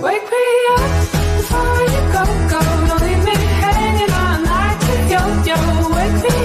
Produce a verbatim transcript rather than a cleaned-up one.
Wake me up before you go, go. Don't leave me hanging on like a yo-yo. Wake me